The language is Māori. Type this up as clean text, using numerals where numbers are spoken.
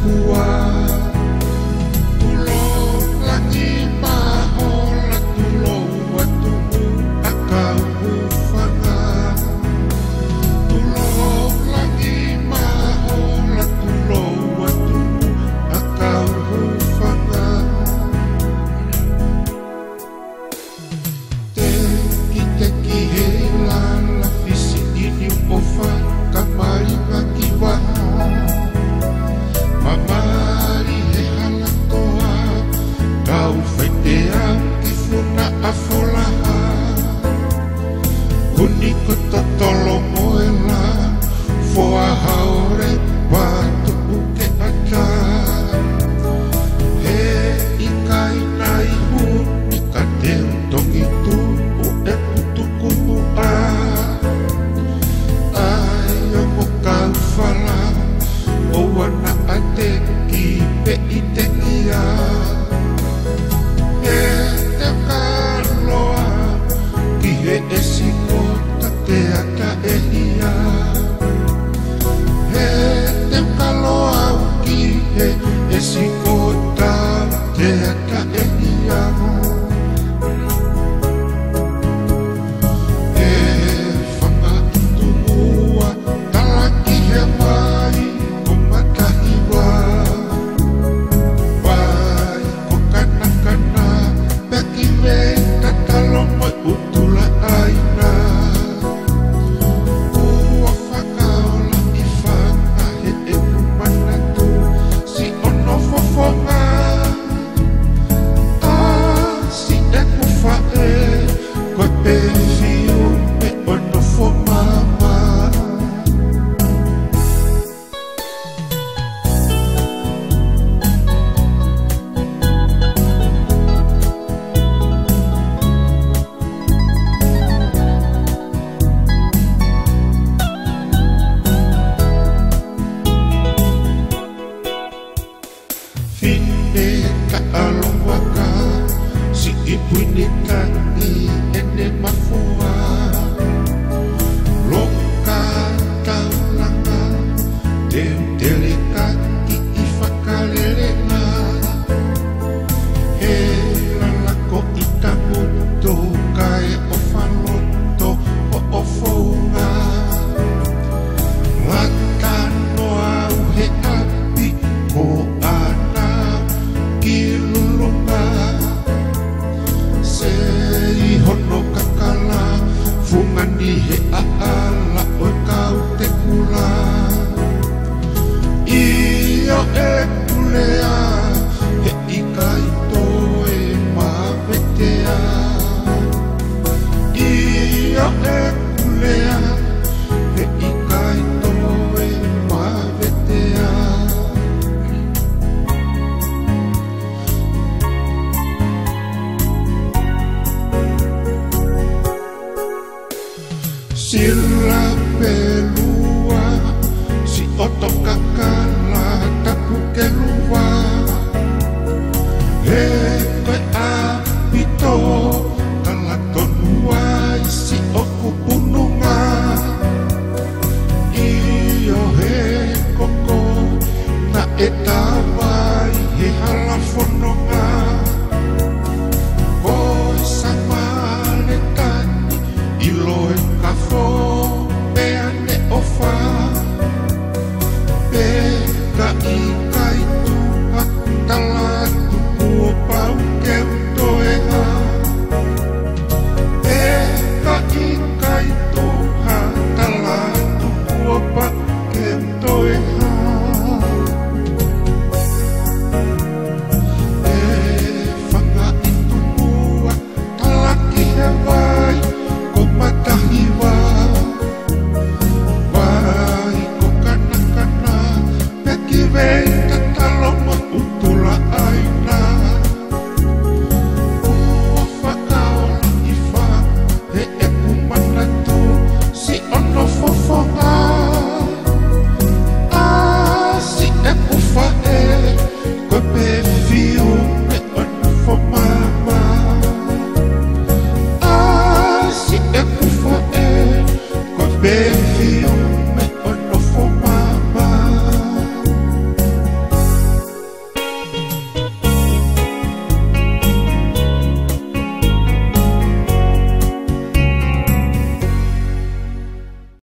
kua tulo langi mahola tulo watu akau ufanga tulo langi mahola tulo watu akau ufanga teki hela la fisi ini upofa kamari makiwa mamari he halatoa kau faitea kifuna afolaha kuniko totolo moela foa haore watu uke aca he ikai nai huni kadeu tongitu ue putukumu ayo mo kau fala o wana ate ki pe itekia e te kaloa ki he esiko tate ata e ia e te kaloa ki he esiko tate ata e ia sila pelua si oto kakala tapu kelua he koe apito talatonua si oku pununga iyo he koko na eta